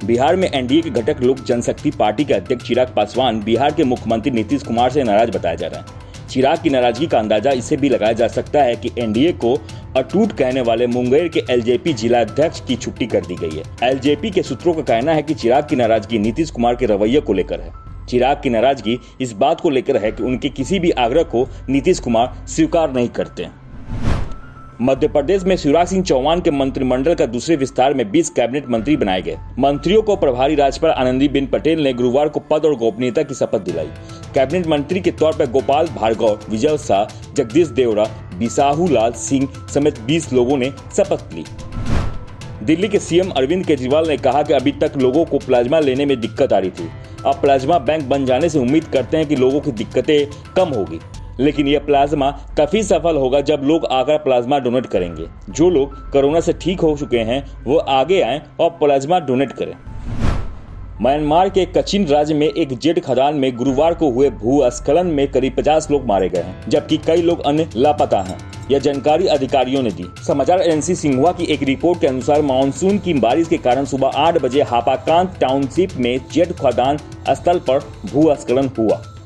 बिहार में एनडीए के घटक लोक जनशक्ति पार्टी के अध्यक्ष चिराग पासवान बिहार के मुख्यमंत्री नीतीश कुमार से नाराज बताया जा रहा है। चिराग की नाराजगी का अंदाजा इससे भी लगाया जा सकता है कि एनडीए को अटूट कहने वाले मुंगेर के एलजेपी जिला अध्यक्ष की छुट्टी कर दी गई है। एलजेपी के सूत्रों का कहना है कि चिराग की नाराजगी नीतीश कुमार के रवैये को लेकर है। चिराग की नाराजगी इस बात को लेकर है कि उनके किसी भी आग्रह को नीतीश कुमार स्वीकार नहीं करते। मध्य प्रदेश में शिवराज सिंह चौहान के मंत्रिमंडल का दूसरे विस्तार में 20 कैबिनेट मंत्री बनाए गए। मंत्रियों को प्रभारी राज्यपाल आनंदीबेन पटेल ने गुरुवार को पद और गोपनीयता की शपथ दिलाई। कैबिनेट मंत्री के तौर पर गोपाल भार्गव, विजय शाह, जगदीश देवड़ा, बिसाहू लाल सिंह समेत 20 लोगों ने शपथ ली। दिल्ली के सीएम अरविंद केजरीवाल ने कहा कि अभी तक लोगों को प्लाज्मा लेने में दिक्कत आ रही थी। अब प्लाज्मा बैंक बन जाने से उम्मीद करते हैं कि लोगों की दिक्कतें कम होगी, लेकिन यह प्लाज्मा तभी सफल होगा जब लोग आकर प्लाज्मा डोनेट करेंगे। जो लोग कोरोना से ठीक हो चुके हैं वो आगे आएं और प्लाज्मा डोनेट करें। म्यांमार के कचिन राज्य में एक जेट खदान में गुरुवार को हुए भूस्खलन में करीब 50 लोग मारे गए हैं, जबकि कई लोग अन्य लापता हैं। यह जानकारी अधिकारियों ने दी। समाचार एजेंसी सिंहुआ की एक रिपोर्ट के अनुसार मानसून की बारिश के कारण सुबह 8 बजे हापाकांत टाउनशिप में जेट खदान स्थल पर भूस्खलन हुआ।